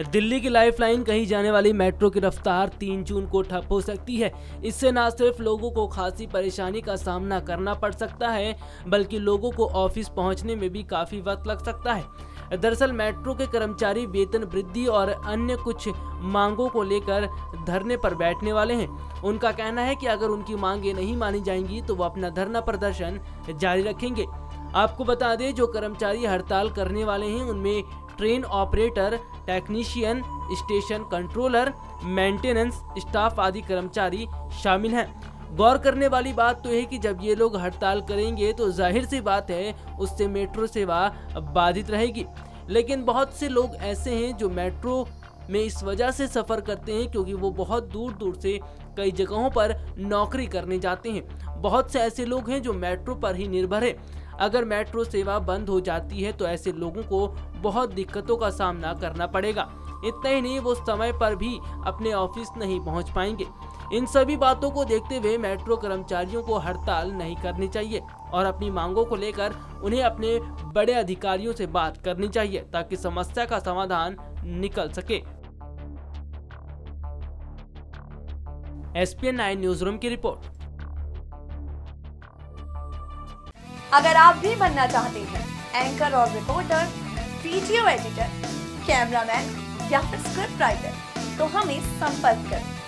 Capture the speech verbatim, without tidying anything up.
दिल्ली की लाइफलाइन कही जाने वाली मेट्रो की रफ्तार तीन जून को ठप हो सकती है। इससे न सिर्फ लोगों को खासी परेशानी का सामना करना पड़ सकता है, बल्कि लोगों को ऑफिस पहुंचने में भी काफी वक्त लग सकता है। दरअसल मेट्रो के कर्मचारी वेतन वृद्धि और अन्य कुछ मांगों को लेकर धरने पर बैठने वाले हैं। उनका कहना है कि अगर उनकी मांगें नहीं मानी जाएंगी तो वो अपना धरना प्रदर्शन जारी रखेंगे। आपको बता दें, जो कर्मचारी हड़ताल करने वाले हैं उनमें train operator, technician, station controller, maintenance staff आदि कर्मचारी शामिल हैं। गौर करने वाली बात तो है कि जब ये लोग हड़ताल करेंगे तो जाहिर सी बात है उससे मेट्रो सेवा बाधित रहेगी। लेकिन बहुत से लोग ऐसे हैं जो मेट्रो में इस वजह से सफ़र करते हैं क्योंकि वो बहुत दूर दूर से कई जगहों पर नौकरी करने जाते हैं। बहुत से ऐसे लोग हैं जो मेट्रो पर ही निर्भर है। अगर मेट्रो सेवा बंद हो जाती है तो ऐसे लोगों को बहुत दिक्कतों का सामना करना पड़ेगा। इतना ही नहीं, वो समय पर भी अपने ऑफिस नहीं पहुंच पाएंगे। इन सभी बातों को देखते हुए मेट्रो कर्मचारियों को हड़ताल नहीं करनी चाहिए और अपनी मांगों को लेकर उन्हें अपने बड़े अधिकारियों से बात करनी चाहिए ताकि समस्या का समाधान निकल सके। S P N nine news room की रिपोर्ट। अगर आप भी बनना चाहते हैं एंकर और रिपोर्टर, वीडियो एडिटर, कैमरामैन या फिर स्क्रिप्ट राइटर, तो हमें संपर्क करें।